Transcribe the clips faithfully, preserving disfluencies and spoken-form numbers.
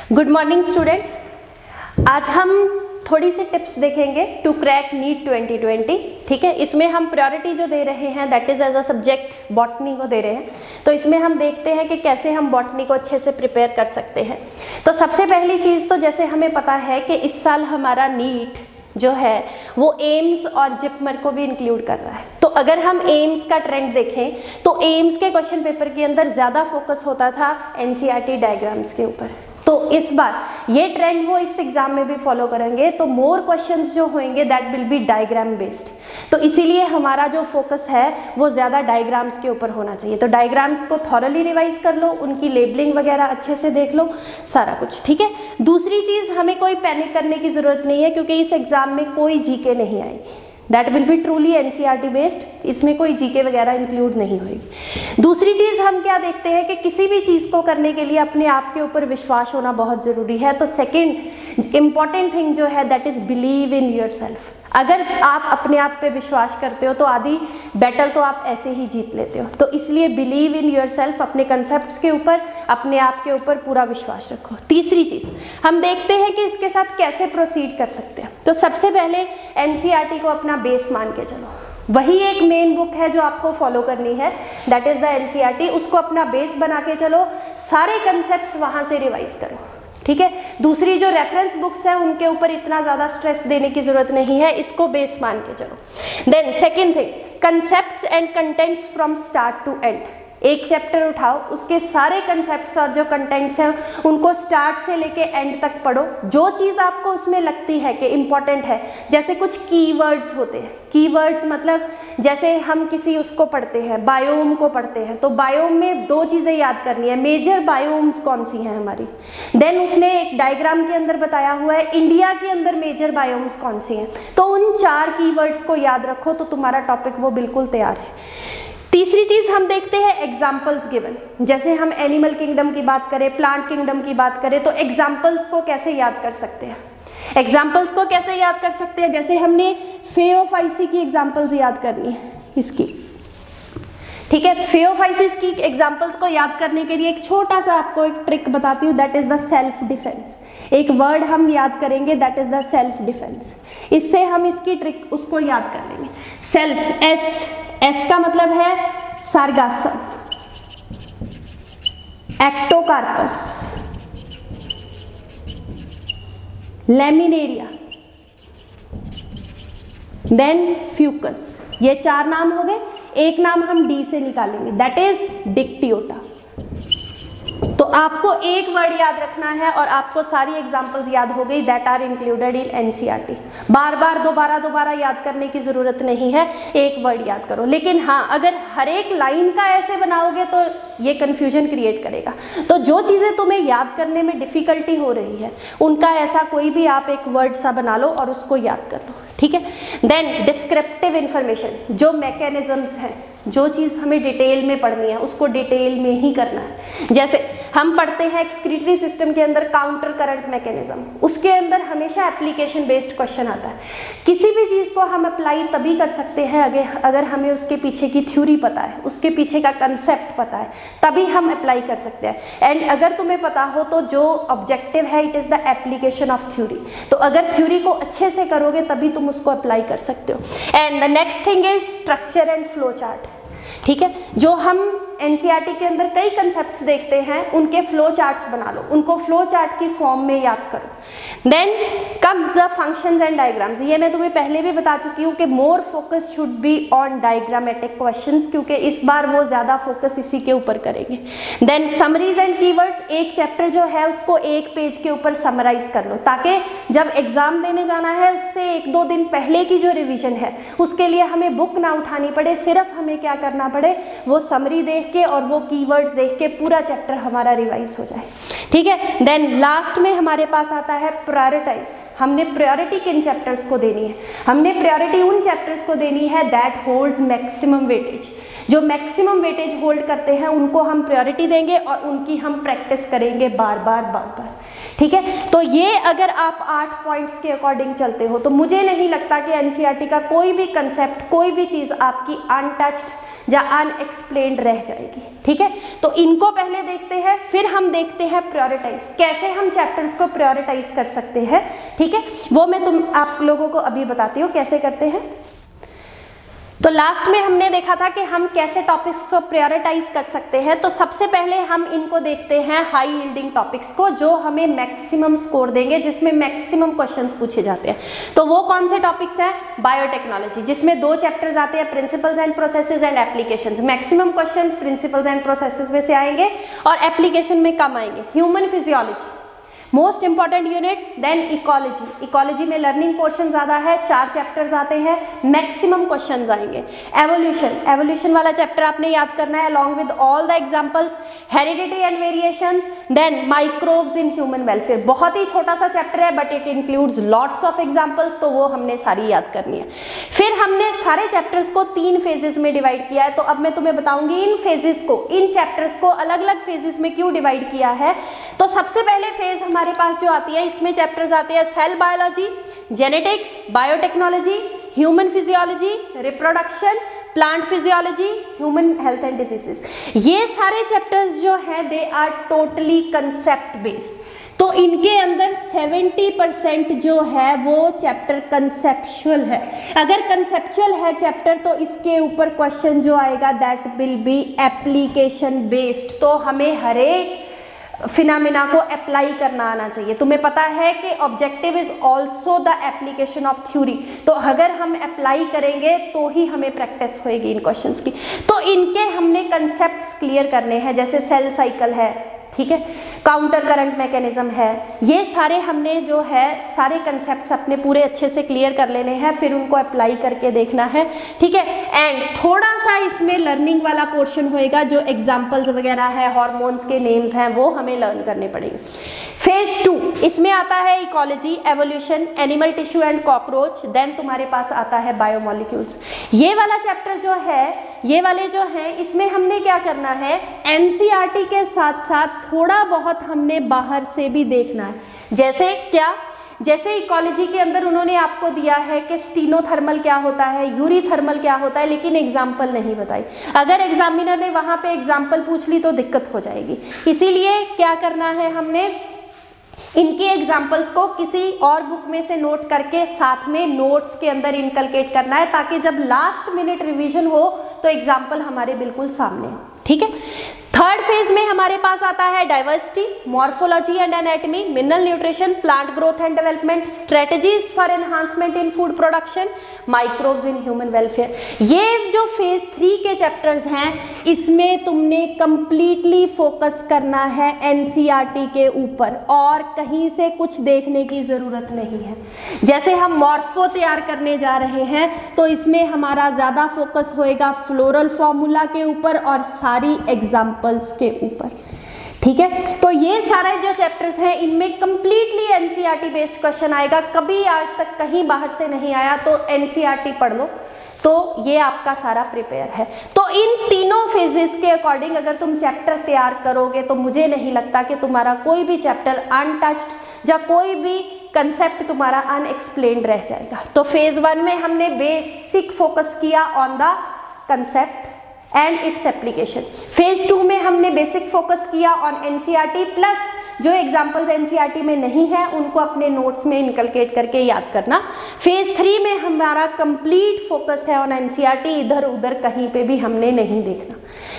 Good morning students, आज हम थोड़ी सी टिप्स देखेंगे to crack NEET twenty twenty. ठीक है, इसमें हम प्रायोरिटी जो दे रहे हैं that is as a subject botany को दे रहे हैं। तो इसमें हम देखते हैं कि कैसे हम बॉटनी को अच्छे से प्रिपेयर कर सकते हैं। तो सबसे पहली चीज़ तो जैसे हमें पता है कि इस साल हमारा नीट जो है वो एम्स और जिपमर को भी इंक्लूड कर रहा है। तो अगर हम एम्स का ट्रेंड देखें तो एम्स के क्वेश्चन पेपर के अंदर ज़्यादा फोकस होता था एनसीईआरटी डायग्राम्स के ऊपर। तो इस बार ये ट्रेंड वो इस एग्जाम में भी फॉलो करेंगे, तो मोर क्वेश्चंस जो होंगे that will be diagram based. तो इसीलिए हमारा जो फोकस है वो ज़्यादा डायग्राम्स के ऊपर होना चाहिए। तो डायग्राम्स को थॉरली रिवाइज कर लो, उनकी लेबलिंग वगैरह अच्छे से देख लो, सारा कुछ ठीक है। दूसरी चीज़, हमें कोई पैनिक करने की ज़रूरत नहीं है क्योंकि इस एग्ज़ाम में कोई जीके नहीं आएगी। That will be truly NCERT based, इसमें कोई जीके वगैरह इंक्लूड नहीं होगी। दूसरी चीज़ हम क्या देखते हैं कि किसी भी चीज़ को करने के लिए अपने आप के ऊपर विश्वास होना बहुत ज़रूरी है। तो सेकंड इम्पॉर्टेंट थिंग जो है that is believe in yourself. अगर आप अपने आप पे विश्वास करते हो तो आधी बैटल तो आप ऐसे ही जीत लेते हो। तो इसलिए बिलीव इन योरसेल्फ, अपने कंसेप्ट्स के ऊपर, अपने आप के ऊपर पूरा विश्वास रखो। तीसरी चीज़ हम देखते हैं कि इसके साथ कैसे प्रोसीड कर सकते हैं। तो सबसे पहले एनसीईआरटी को अपना बेस मान के चलो। वही एक मेन बुक है जो आपको फॉलो करनी है, दैट इज़ द एनसीईआरटी। उसको अपना बेस बना के चलो, सारे कंसेप्ट्स वहाँ से रिवाइज करो। ठीक है, दूसरी जो रेफरेंस बुक्स हैं उनके ऊपर इतना ज़्यादा स्ट्रेस देने की ज़रूरत नहीं है, इसको बेस मान के चलो। Then second thing, concepts and contents from start to end. एक चैप्टर उठाओ, उसके सारे कंसेप्ट्स और जो कंटेंट्स हैं उनको स्टार्ट से लेके एंड तक पढ़ो। जो चीज़ आपको उसमें लगती है कि इम्पॉर्टेंट है, जैसे कुछ कीवर्ड्स होते हैं। कीवर्ड्स मतलब जैसे हम किसी उसको पढ़ते हैं, बायोम को पढ़ते हैं, तो बायोम में दो चीज़ें याद करनी है, मेजर बायोम्स कौन सी हैं हमारी। देन उसने एक डायग्राम के अंदर बताया हुआ है इंडिया के अंदर मेजर बायोम्स कौन सी हैं। तो उन चार कीवर्ड्स को याद रखो तो तुम्हारा टॉपिक वो बिल्कुल तैयार है। तीसरी चीज़ हम देखते हैं एग्जाम्पल्स गिवन। जैसे हम एनिमल किंगडम की बात करें, प्लांट किंगडम की बात करें, तो एग्जाम्पल्स को कैसे याद कर सकते हैं। एग्जाम्पल्स को कैसे याद कर सकते हैं, जैसे हमने फेओफाइसी की एग्जाम्पल्स याद करनी है इसकी। ठीक है, फेओफाइसिस की एग्जाम्पल्स को याद करने के लिए एक छोटा सा आपको एक ट्रिक बताती हूँ, that is the self defence. एक वर्ड हम याद करेंगे that is the self defence. इससे हम इसकी ट्रिक उसको याद कर लेंगे। सेल्फ, एस एस का मतलब है sargassum, ectocarpus, laminaria, then fucus. ये चार नाम हो गए। एक नाम हम डी से निकालेंगे दैट इज डिक्टियोटा। तो आपको एक वर्ड याद रखना है और आपको सारी एग्जाम्पल्स याद हो गई that are included in NCERT. बार बार दोबारा दोबारा याद करने की ज़रूरत नहीं है, एक वर्ड याद करो। लेकिन हाँ, अगर हर एक लाइन का ऐसे बनाओगे तो ये कन्फ्यूजन क्रिएट करेगा। तो जो चीज़ें तुम्हें याद करने में डिफ़िकल्टी हो रही है उनका ऐसा कोई भी आप एक वर्ड सा बना लो और उसको याद कर लो। ठीक है, देन डिस्क्रिप्टिव इंफॉर्मेशन, जो मैकेनिज्म्स हैं, जो चीज़ हमें डिटेल में पढ़नी है उसको डिटेल में ही करना है। जैसे हम पढ़ते हैं एक्सक्रीटरी सिस्टम के अंदर काउंटर करंट मैकेनिज्म, उसके अंदर हमेशा एप्लीकेशन बेस्ड क्वेश्चन आता है। किसी भी चीज़ को हम अप्लाई तभी कर सकते हैं अगर अगर हमें उसके पीछे की थ्योरी पता है, उसके पीछे का कंसेप्ट पता है, तभी हम अप्लाई कर सकते हैं। एंड अगर तुम्हें पता हो तो जो ऑब्जेक्टिव है it is the application of theory. तो अगर थ्योरी को अच्छे से करोगे तभी तुम उसको अप्लाई कर सकते हो। And the next thing is structure and flow chart. ठीक है, जो हम एनसीईआरटी के अंदर कई कंसेप्ट्स देखते हैं उनके फ्लो चार्ट्स बना लो, उनको फ्लो चार्ट की फॉर्म में याद करो। Then comes the functions and diagrams. ये मैं तुम्हें पहले भी बता चुकी हूँ कि more focus should be on diagrammatic questions, क्योंकि इस बार वो ज़्यादा फोकस इसी के ऊपर करेंगे। देन समरीज एंड कीवर्ड्स, एक चैप्टर जो है उसको एक पेज के ऊपर समराइज कर लो ताकि जब एग्जाम देने जाना है उससे एक दो दिन पहले की जो रिविजन है उसके लिए हमें बुक ना उठानी पड़े, सिर्फ हमें क्या करना पड़े, वो समरी देख के और वो कीवर्ड्स देख के पूरा चैप्टर हमारा रिवाइज हो जाए। ठीक है, देन लास्ट में हमारे पास आता है प्रायोरिटाइज। हमने प्रायोरिटी किन चैप्टर्स को देनी है, हमने प्रायोरिटी उन चैप्टर्स को देनी है दैट होल्ड्स मैक्सिमम वेटेज। जो मैक्सिमम वेटेज होल्ड करते हैं उनको हम प्रायोरिटी देंगे और उनकी हम प्रैक्टिस करेंगे बार बार बार बार। ठीक है, तो ये अगर आप आठ पॉइंट्स के अकॉर्डिंग चलते हो तो मुझे नहीं लगता कि एनसीईआरटी का कोई भी कंसेप्ट, कोई भी चीज़ आपकी अनटच्ड या अनएक्सप्लेन्ड रह जाए। जाएगी। ठीक है, तो इनको पहले देखते हैं, फिर हम देखते हैं प्रायोरिटाइज, कैसे हम चैप्टर्स को प्रायोरिटाइज कर सकते हैं। ठीक है, वो मैं तुम आप लोगों को अभी बताती हूँ कैसे करते हैं। तो लास्ट में हमने देखा था कि हम कैसे टॉपिक्स को प्रायोरिटाइज कर सकते हैं। तो सबसे पहले हम इनको देखते हैं हाई यील्डिंग टॉपिक्स को, जो हमें मैक्सिमम स्कोर देंगे, जिसमें मैक्सिमम क्वेश्चंस पूछे जाते हैं। तो वो कौन से टॉपिक्स हैं? बायोटेक्नोलॉजी, जिसमें दो चैप्टर्स आते हैं, principles and processes and applications. Maximum questions principles and processes में से आएंगे और एप्लीकेशन में कम आएंगे। Human physiology most important unit, then ecology. Ecology में लर्निंग पोर्शन ज्यादा है, चार चैप्टर्स आते हैं, मैक्सिमम क्वेश्चंस आएंगे। एवोल्यूशन, एवोल्यूशन वाला चैप्टर आपने याद करना है along with all the examples. Heredity and variations, then microbes in human welfare. बहुत ही छोटा सा चैप्टर है but it includes lots of examples, तो वो हमने सारी याद करनी है। फिर हमने सारे चैप्टर्स को तीन फेजेस में डिवाइड किया है। तो अब मैं तुम्हें बताऊंगी इन फेजेस को, इन चैप्टर्स को अलग अलग फेजेस में क्यों डिवाइड किया है। तो सबसे पहले फेज हमारे पास जो आती है, इसमें चैप्टर्स आते हैं cell biology, genetics, biotechnology, human physiology, reproduction, plant physiology, human health and diseases. ये सारे चैप्टर्स जो हैं they are totally concept based. तो इनके अंदर सत्तर परसेंट जो है वो चैप्टर कंसेप्चुअल है। अगर कंसेप्चुअल है चैप्टर तो इसके ऊपर क्वेश्चन जो आएगा that will be application based. तो हमें हर एक फिनोमेना को अप्लाई करना आना चाहिए। तुम्हें पता है कि objective is also the application of theory. तो अगर हम अप्लाई करेंगे तो ही हमें प्रैक्टिस होएगी इन क्वेश्चंस की। तो इनके हमने कंसेप्ट्स क्लियर करने हैं, जैसे सेल साइकिल है, ठीक है, काउंटर करंट मैकेनिज्म है। ये सारे हमने जो है सारे कंसेप्ट्स अपने पूरे अच्छे से क्लियर कर लेने हैं, फिर उनको अप्लाई करके देखना है। ठीक है, एंड थोड़ा सा इसमें लर्निंग वाला पोर्शन होएगा, जो एग्जांपल्स वगैरह है, हार्मोन्स के नेम्स हैं, वो हमें लर्न करने पड़ेंगे। फेज टू, इसमें आता है ecology, evolution, animal tissue and cockroach, then तुम्हारे पास आता है बायोमोलिक्यूल्स। ये वाला चैप्टर जो है, ये वाले जो है, इसमें हमने क्या करना है, एनसीईआरटी के साथ साथ थोड़ा बहुत हमने बाहर से भी देखना है। जैसे क्या, जैसे इकोलॉजी के अंदर उन्होंने आपको दिया है कि स्टीनोथर्मल क्या होता है, यूरीथर्मल क्या होता है, लेकिन एग्जाम्पल नहीं बताई। अगर एग्जामिनर ने वहां पे एग्जाम्पल पूछ ली तो दिक्कत हो जाएगी। इसीलिए क्या करना है, हमने इनके एग्जाम्पल्स को किसी और बुक में से नोट करके साथ में नोट्स के अंदर इनकलकेट करना है, ताकि जब लास्ट मिनट रिवीजन हो तो एग्जाम्पल हमारे बिल्कुल सामने हो। ठीक है, थर्ड फेज में हमारे पास आता है diversity, morphology and anatomy, mineral nutrition, plant growth and development, strategies for enhancement in food production, microbes in human welfare. ये जो फेज थ्री के चैप्टर्स हैं, इसमें तुमने कंप्लीटली फोकस करना है एनसीईआरटी के ऊपर, और कहीं से कुछ देखने की जरूरत नहीं है। जैसे हम मॉर्फो तैयार करने जा रहे हैं तो इसमें हमारा ज्यादा फोकस होएगा फ्लोरल फॉर्मूला के ऊपर और सारी एग्जाम्पल्स के ऊपर। ठीक है, तो ये सारे जो चैप्टर्स हैं इनमें कंप्लीटली एनसीईआरटी बेस्ड क्वेश्चन आएगा। कभी आज तक कहीं बाहर से नहीं आया, तो एनसीईआरटी पढ़ लो, तो ये आपका सारा प्रिपेयर है। तो इन तीनों फेजेस के अकॉर्डिंग अगर तुम चैप्टर तैयार करोगे तो मुझे नहीं लगता कि तुम्हारा कोई भी चैप्टर अनटच्ड या कोई भी कंसेप्ट तुम्हारा अनएक्सप्लेन्ड रह जाएगा। तो फेज वन में हमने बेसिक फोकस किया on the concept and its application. Phase two में हमने बेसिक फोकस किया ऑन एनसीईआरटी, प्लस जो एग्जाम्पल्स एनसीईआरटी में नहीं है उनको अपने नोट्स में इनकलकेट करके याद करना। फेज थ्री में हमारा कंप्लीट फोकस है ऑन एनसीईआरटी, इधर उधर कहीं पे भी हमने नहीं देखना।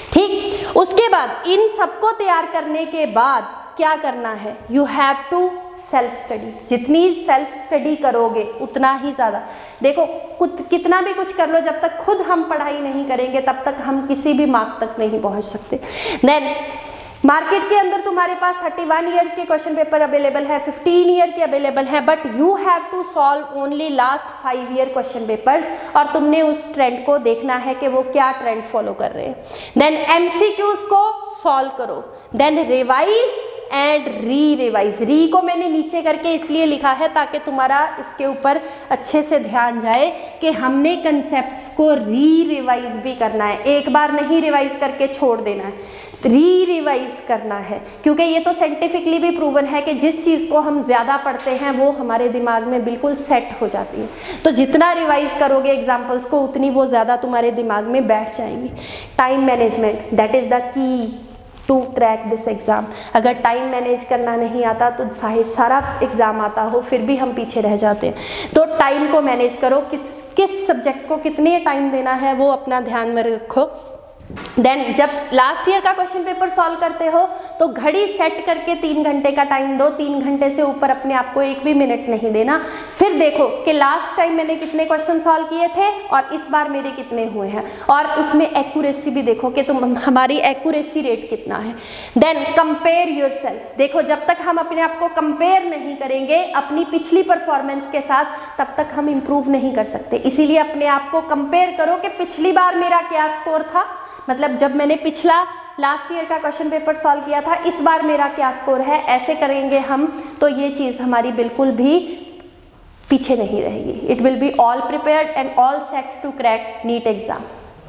ठीक, उसके बाद इन सबको तैयार करने के बाद क्या करना है, you have to self study. जितनी सेल्फ स्टडी करोगे उतना ही ज़्यादा, देखो कुछ कितना भी कुछ कर लो, जब तक खुद हम पढ़ाई नहीं करेंगे तब तक हम किसी भी मार्क तक नहीं पहुंच सकते। देन मार्केट के अंदर तुम्हारे पास इकतीस ईयर के क्वेश्चन पेपर अवेलेबल है, पंद्रह ईयर के अवेलेबल है, but you have to solve only last five year question papers, और तुमने उस ट्रेंड को देखना है कि वो क्या ट्रेंड फॉलो कर रहे हैं। देन एमसीक्यूज को सॉल्व करो, then revise and re revise. Re को मैंने नीचे करके इसलिए लिखा है ताकि तुम्हारा इसके ऊपर अच्छे से ध्यान जाए कि हमने कंसेप्ट्स को री रिवाइज भी करना है, एक बार नहीं रिवाइज करके छोड़ देना है, री रिवाइज करना है, क्योंकि ये तो साइंटिफिकली भी प्रूवन है कि जिस चीज़ को हम ज़्यादा पढ़ते हैं वो हमारे दिमाग में बिल्कुल सेट हो जाती है। तो जितना रिवाइज करोगे एग्जाम्पल्स को उतनी वो ज़्यादा तुम्हारे दिमाग में बैठ जाएंगी। Time management, that is the key to crack this exam. अगर टाइम मैनेज करना नहीं आता तो चाहे सारा एग्ज़ाम आता हो फिर भी हम पीछे रह जाते हैं। तो टाइम को मैनेज करो, किस किस सब्जेक्ट को कितने टाइम देना है वो अपना ध्यान में रखो। देन जब लास्ट ईयर का क्वेश्चन पेपर सॉल्व करते हो तो घड़ी सेट करके तीन घंटे का टाइम दो, तीन घंटे से ऊपर अपने आप को एक भी मिनट नहीं देना। फिर देखो कि लास्ट टाइम मैंने कितने क्वेश्चन सॉल्व किए थे और इस बार मेरे कितने हुए हैं, और उसमें एक्यूरेसी भी देखो कि तुम हमारी एक्यूरेसी रेट कितना है। देन कंपेयर योरसेल्फ, देखो जब तक हम अपने आप को कंपेयर नहीं करेंगे अपनी पिछली परफॉर्मेंस के साथ तब तक हम इम्प्रूव नहीं कर सकते। इसीलिए अपने आप को कंपेयर करो कि पिछली बार मेरा क्या स्कोर था, मतलब जब मैंने पिछला लास्ट ईयर का क्वेश्चन पेपर सॉल्व किया था इस बार मेरा क्या स्कोर है, ऐसे करेंगे हम तो ये चीज़ हमारी बिल्कुल भी पीछे नहीं रहेगी। It will be all prepared and all set to crack NEET exam.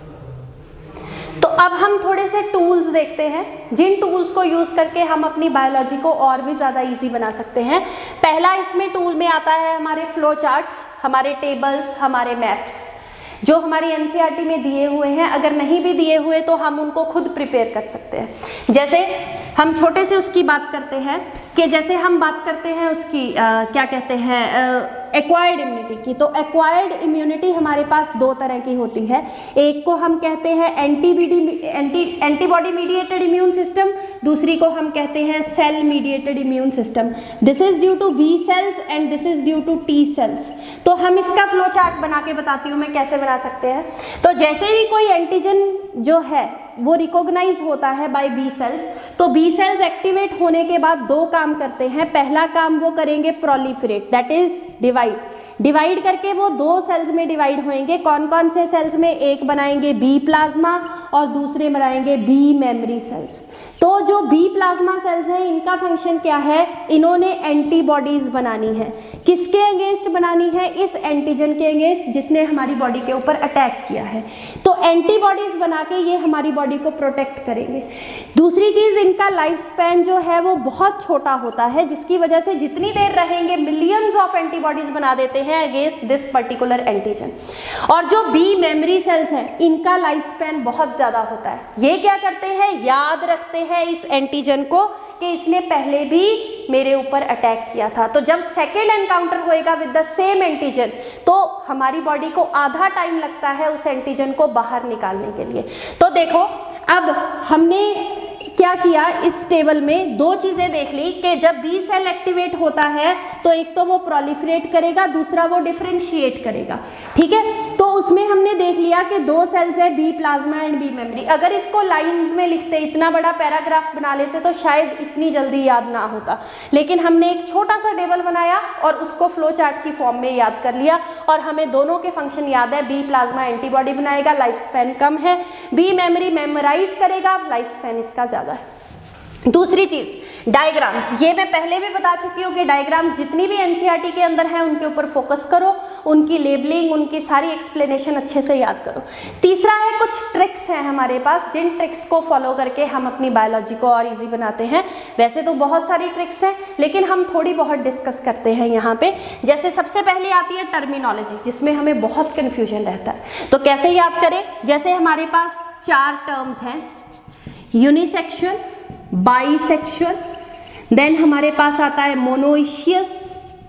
तो अब हम थोड़े से टूल्स देखते हैं जिन टूल्स को यूज़ करके हम अपनी बायोलॉजी को और भी ज़्यादा इजी बना सकते हैं। पहला इसमें टूल में आता है हमारे फ्लो चार्ट्स, हमारे टेबल्स, हमारे मैप्स जो हमारी एनसीईआरटी में दिए हुए हैं। अगर नहीं भी दिए हुए तो हम उनको खुद प्रिपेयर कर सकते हैं। जैसे हम छोटे से उसकी बात करते हैं कि जैसे हम बात करते हैं उसकी आ, क्या कहते हैं एक्वायर्ड इम्यूनिटी की। तो एक्वायर्ड इम्यूनिटी हमारे पास दो तरह की होती है, एक को हम कहते हैं antibody anti antibody mediated immune system, दूसरी को हम कहते हैं cell mediated immune system. This is due to B cells and this is due to T cells. तो हम इसका फ्लो चार्ट बना के बताती हूँ मैं कैसे बना सकते हैं। तो जैसे ही कोई एंटीजन जो है वो रिकॉग्नाइज होता है बाय बी सेल्स, तो बी सेल्स एक्टिवेट होने के बाद दो काम करते हैं। पहला काम वो करेंगे proliferate, that is divide. Divide करके वो दो सेल्स में डिवाइड होंगे। कौन कौन से सेल्स में? एक बनाएंगे बी प्लाज्मा और दूसरे बनाएंगे बी मेमोरी सेल्स। तो जो बी प्लाज्मा सेल्स हैं इनका फंक्शन क्या है? इन्होंने एंटीबॉडीज बनानी है। किसके अगेंस्ट बनानी है? इस एंटीजन के अगेंस्ट जिसने हमारी बॉडी के ऊपर अटैक किया है। तो एंटीबॉडीज बना के ये हमारी बॉडी को प्रोटेक्ट करेंगे। दूसरी चीज, इनका लाइफ स्पैन जो है वो बहुत छोटा होता है, जिसकी वजह से जितनी देर रहेंगे मिलियंस ऑफ एंटीबॉडीज बना देते हैं अगेंस्ट दिस पर्टिकुलर एंटीजन। और जो बी मेमोरी सेल्स हैं इनका लाइफ स्पैन बहुत ज्यादा होता है। ये क्या करते हैं? याद रखते हैं इस एंटीजन को कि इसने पहले भी मेरे ऊपर अटैक किया था। तो जब सेकेंड एनकाउंटर होएगा विद द सेम एंटीजन तो हमारी बॉडी को आधा टाइम लगता है उस एंटीजन को बाहर निकालने के लिए। तो देखो अब हमने क्या किया, इस टेबल में दो चीजें देख ली कि जब बी सेल एक्टिवेट होता है तो एक तो वो प्रोलिफरेट करेगा, दूसरा वो डिफरेंशिएट करेगा। ठीक है, तो उसमें हमने देख लिया कि दो सेल्स है B plasma and B memory. अगर इसको लाइंस में लिखते, इतना बड़ा पैराग्राफ बना लेते तो शायद इतनी जल्दी याद ना होता, लेकिन हमने एक छोटा सा टेबल बनाया और उसको फ्लो चार्ट की फॉर्म में याद कर लिया और हमें दोनों के फंक्शन याद है। बी प्लाज्मा एंटीबॉडी बनाएगा, लाइफ स्पैन कम है। बी मेमोरी मेमोराइज करेगा, लाइफ स्पैन इसका ज्यादा है। दूसरी चीज डायग्राम्स, ये मैं पहले भी बता चुकी हूँ कि डायग्राम्स जितनी भी एनसीईआरटी के अंदर है उनके ऊपर फोकस करो, उनकी लेबलिंग, उनकी सारी एक्सप्लेनेशन अच्छे से याद करो। तीसरा है कुछ ट्रिक्स हैं हमारे पास, जिन ट्रिक्स को फॉलो करके हम अपनी बायोलॉजी को और इजी बनाते हैं। वैसे तो बहुत सारी ट्रिक्स हैं लेकिन हम थोड़ी बहुत डिस्कस करते हैं यहाँ पे। जैसे सबसे पहले आती है टर्मिनोलॉजी, जिसमें हमें बहुत कन्फ्यूजन रहता है। तो कैसे याद करें? जैसे हमारे पास चार टर्म्स हैं, यूनिसेक्सुअल, बाइसेक्सुअल, देन हमारे पास आता है मोनोइशियस,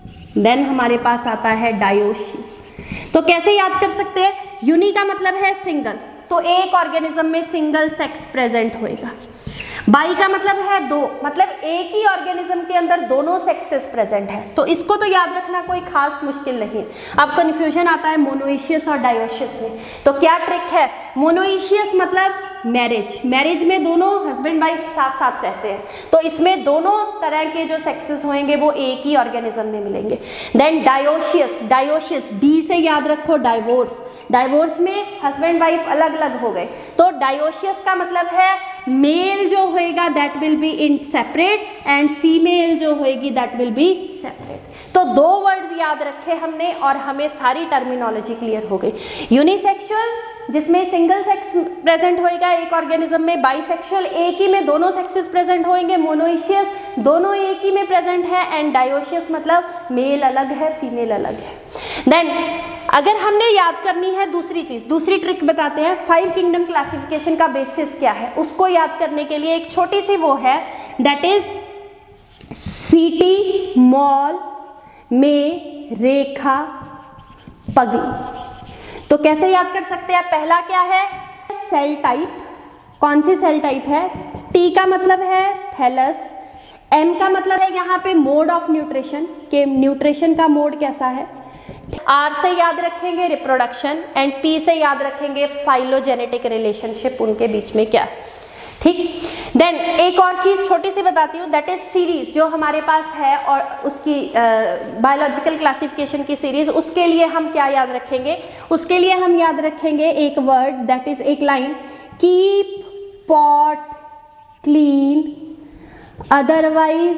देन हमारे पास आता है डायोशियस। तो कैसे याद कर सकते हैं? यूनि का मतलब है सिंगल, तो एक ऑर्गेनिज्म में सिंगल सेक्स प्रेजेंट होएगा। बाई का मतलब है दो, मतलब एक ही ऑर्गेनिज्म के अंदर दोनों सेक्सेस प्रेजेंट है। तो इसको तो याद रखना कोई खास मुश्किल नहीं है। अब कन्फ्यूजन आता है मोनोइशियस और डायोशियस में। तो क्या ट्रिक है? मोनोइशियस मतलब मैरिज, मैरिज में दोनों हस्बैंड वाइफ साथ साथ रहते हैं, तो इसमें दोनों तरह के जो सेक्सेस होंगे वो एक ही ऑर्गेनिज्म में मिलेंगे। देन डायोशियस, डायोशियस डी से याद रखो डाइवोर्स, डाइवोर्स में हस्बैंड वाइफ अलग अलग हो गए। तो डायोशियस का मतलब है मेल जो होएगा that will be in separate and female जो होएगी दैट विल बी सेपरेट। तो दो वर्ड्स याद रखे हमने और हमें सारी टर्मिनोलॉजी क्लियर हो गई। यूनिसेक्सुअल जिसमें सिंगल सेक्स प्रेजेंट होएगा एक ऑर्गेनिज्म में, बाइसेक्सुअल एक ही में दोनों सेक्सेस प्रेजेंट होंगे, मोनोइशियस दोनों एक ही में प्रेजेंट है, एंड डायोशियस मतलब मेल अलग है फीमेल अलग है। देन अगर हमने याद करनी है दूसरी चीज, दूसरी ट्रिक बताते हैं, फाइव किंगडम क्लासिफिकेशन का बेसिस क्या है उसको याद करने के लिए एक छोटी सी वो है, दैट इज सीटी मॉल में रेखा पगली। तो कैसे याद कर सकते हैं? पहला क्या है? Cell type. कौन सी सेल टाइप है? टी का मतलब है थैलस, एम का मतलब है यहाँ पे मोड ऑफ न्यूट्रिशन, के न्यूट्रिशन का मोड कैसा है, आर से याद रखेंगे रिप्रोडक्शन, एंड पी से याद रखेंगे फाइलोजेनेटिक रिलेशनशिप उनके बीच में क्या, ठीक। देन एक और चीज छोटी सी बताती हूँ, दैट इज सीरीज जो हमारे पास है और उसकी बायोलॉजिकल क्लासिफिकेशन की सीरीज, उसके लिए हम क्या याद रखेंगे? उसके लिए हम याद रखेंगे एक वर्ड, दैट इज एक line, keep pot clean otherwise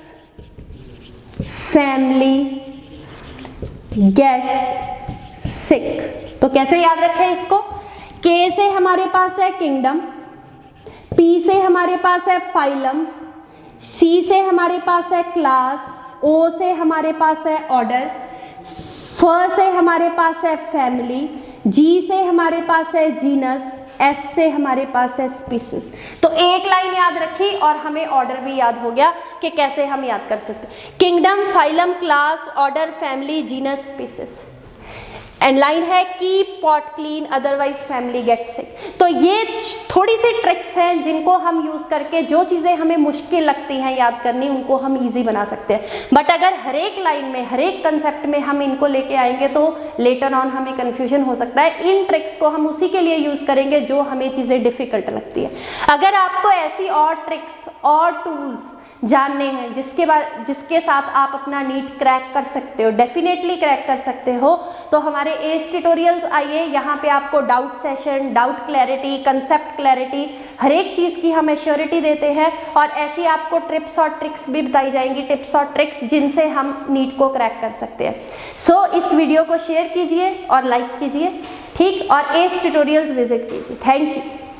family get sick. तो कैसे याद रखें इसको? के से हमारे पास है किंगडम, पी से हमारे पास है फाइलम, सी से हमारे पास है क्लास, ओ से हमारे पास है ऑर्डर, फ से हमारे पास है फैमिली, जी से हमारे पास है जीनस, एस से हमारे पास है स्पीसीज। तो एक लाइन याद रखी और हमें ऑर्डर भी याद हो गया कि कैसे हम याद कर सकते हैं। Kingdom, phylum, class, order, family, genus, species. And line है keep pot clean otherwise family get sick. तो ये थोड़ी सी ट्रिक्स हैं जिनको हम यूज करके जो चीजें हमें मुश्किल लगती हैं याद करनी उनको हम इजी बना सकते हैं। बट अगर हर एक लाइन में हर एक कंसेप्ट में हम इनको लेके आएंगे तो लेटर ऑन हमें कंफ्यूजन हो सकता है। इन ट्रिक्स को हम उसी के लिए यूज करेंगे जो हमें चीजें डिफिकल्ट लगती है। अगर आपको ऐसी और ट्रिक्स और टूल्स जानने हैं जिसके बाद जिसके साथ आप अपना नीट क्रैक कर सकते हो, डेफिनेटली क्रैक कर सकते हो, तो हमारे एस ट्यूटोरियल्स आइए। यहाँ पे आपको doubt session, doubt clarity, concept clarity, हर एक चीज़ की हम एश्योरिटी देते हैं और ऐसी आपको टिप्स और ट्रिक्स भी बताई जाएंगी, टिप्स और ट्रिक्स जिनसे हम नीट को क्रैक कर सकते हैं। सो so, इस वीडियो को शेयर कीजिए और लाइक कीजिए, ठीक, और एस ट्यूटोरियल्स विजिट कीजिए। Thank you.